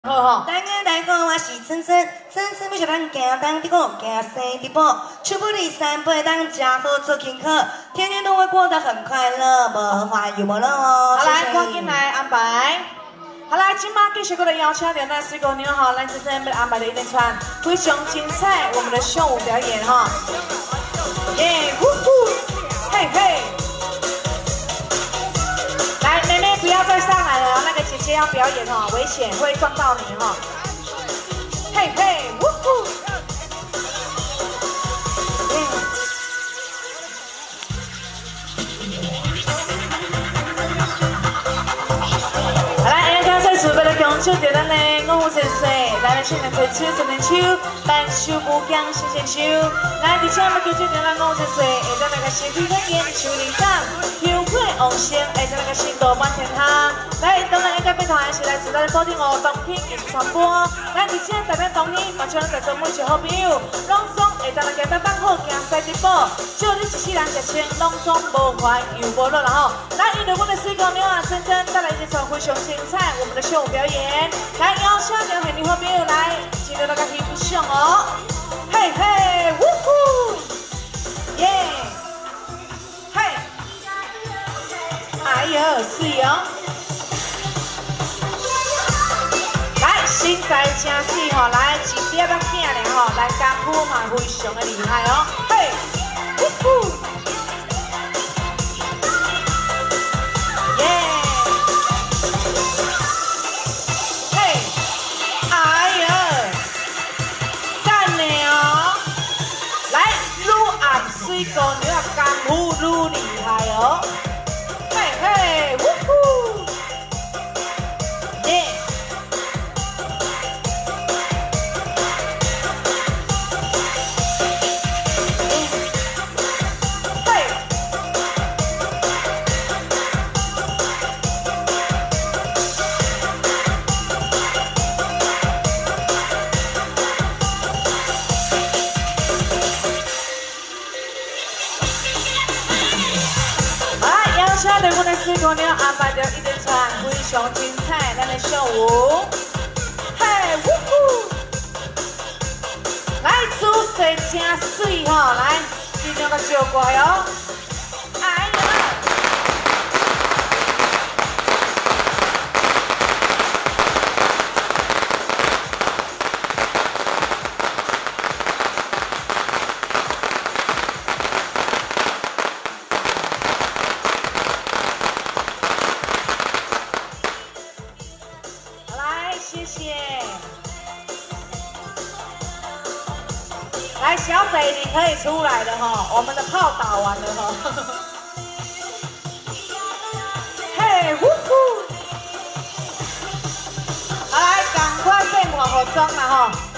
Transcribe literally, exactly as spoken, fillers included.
好吼， 大家大家，我是春春，春春要是咱行东的路，行西的步，出不离三八当家好做功课，天天都会过得很快乐，无烦又无乐哦。 好来，赶紧来安排。好来，今晚继续过来邀请到咱水果妞哈，咱真正要安排的一连串非常精彩我们的秀舞表演哈。耶，呼呼，嘿嘿。 来，妹妹不要再上来了，那个姐姐要表演哦，危险会撞到你哈、哦。嘿嘿，呜呼！好来，下家在准备的恭祝着咱的五五千岁，咱的新年最初十年秋，咱手不僵新鲜秋。来，而且要恭祝着咱五五千岁，下咱那个身体体验秋年长。 香火旺盛，而且那个新度满天下。来，当然一个变团是来自咱保定哦，冬天艺术传播。咱而且代表冬天，嘛像咱在座每一好朋友，拢总会当来加班班好行西直播，祝你一世人日清，拢总无烦又无乐啦吼。来，因为我们水果妞啊，真真带来一场非常精彩我们的秀舞表演。来，邀请到很多好朋友来，记得那个翕相哦。嘿嘿，呜呼，耶！ 哎呦，是哦！来，身材真水吼，来一粒仔囝尔吼，来功夫嘛非常的厉害哦。嘿，呼呼，耶！嘿，哎呦，赞呢哦！来，愈暗水姑娘啊，功夫愈厉害哦。 嘿，呜呼，耶！嘿，来，邀请到我们水果妞安排着一连串非常精彩咱的秀舞，嘿，呜呼！来，姿势真水吼，来，尽量甲照过来哦。哎呀！谢谢。来，小北，你可以出来了哈，我们的炮打完了哈。嘿，呼呼！好来，赶快变化服装了哈。